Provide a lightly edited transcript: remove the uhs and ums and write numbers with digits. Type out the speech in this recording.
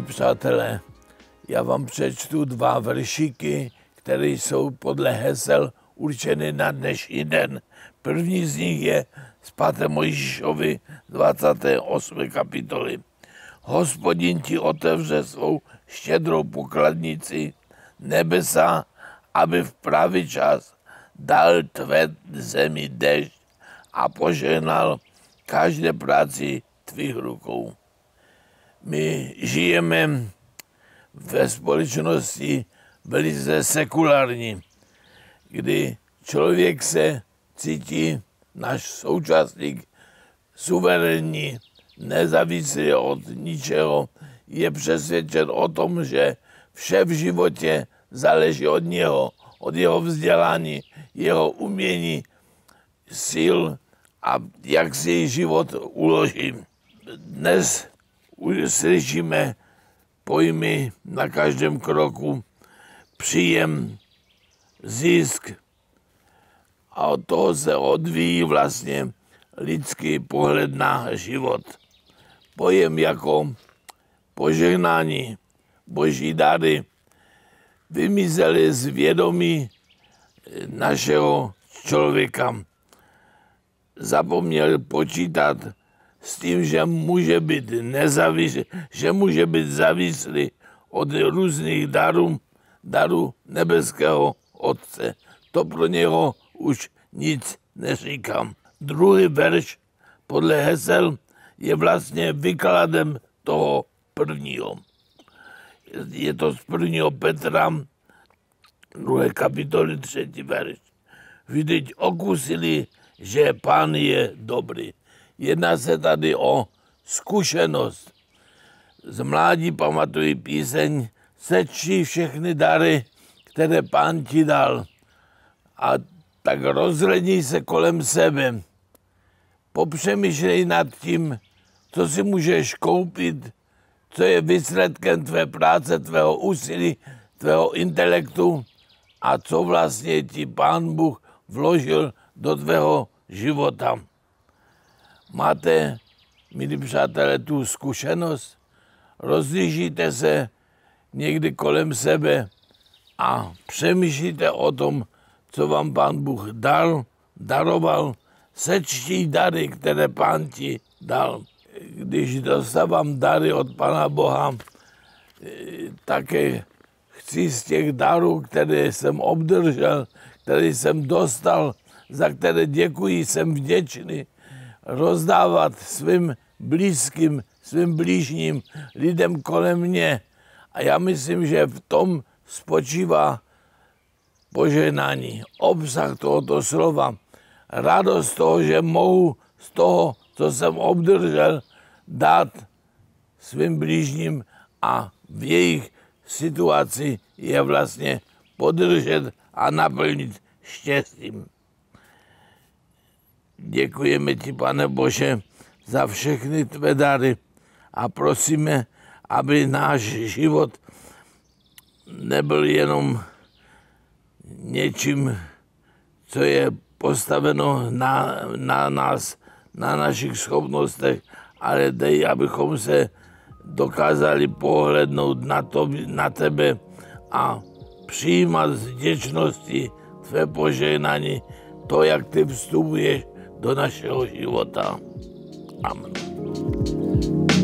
Milí přátelé, já vám přečtu 2 veršíky, které jsou podle hesel určeny na dnešní den. První z nich je z 5. Mojžíšovi 28. kapitoly. Hospodin ti otevře svou štědrou pokladnici nebesa, aby v pravý čas dal tvé zemi déšť a požehnal každé práci tvých rukou. My žijeme ve společnosti velice sekulární, kdy člověk se cítí, náš současník, suverénní, nezávislý od ničeho, je přesvědčen o tom, že vše v životě záleží od něho, od jeho vzdělání, jeho umění, sil a jak si život uloží. Dnes slyšíme pojmy na každém kroku, příjem, zisk a od toho se odvíjí vlastně lidský pohled na život. Pojem jako požehnání, boží dary vymizely z vědomí našeho člověka. Zapomněl počítat s tím, že může být závislý od různých darů nebeského Otce. To pro něho už nic neříkám. Druhý verš podle hesel je vlastně výkladem toho prvního. Je to z 1. Petra, 2. kapitoly, 3. verš. Vždyť okusili, že Pán je dobrý. Jedná se tady o zkušenost. Z mládí pamatuji píseň Sečti všechny dary, které Pán ti dal. A tak rozhledni se kolem sebe. Popřemýšlej nad tím, co si můžeš koupit, co je výsledkem tvé práce, tvého úsilí, tvého intelektu a co vlastně ti Pán Bůh vložil do tvého života. Máte, milí přátelé, tu zkušenost? Rozlížíte se někdy kolem sebe a přemýšlíte o tom, co vám Pán Bůh daroval, sečti dary, které Pán ti dal. Když dostávám dary od Pána Boha, také chci z těch darů, které jsem obdržel, které jsem dostal, za které děkuji, jsem vděčný, rozdávat svým blízkým, svým blížním, lidem kolem mě. A já myslím, že v tom spočívá požehnání, obsah tohoto slova. Radost toho, že mohu z toho, co jsem obdržel, dát svým blížním a v jejich situaci je vlastně podržet a naplnit štěstím. Děkujeme ti, Pane Bože, za všechny tvé dary a prosíme, aby náš život nebyl jenom něčím, co je postaveno na nás, na našich schopnostech, ale dej, abychom se dokázali pohlednout na tebe a přijímat z vděčnosti tvé požehnání, to, jak ty vstupuješ do našeho života. Amen.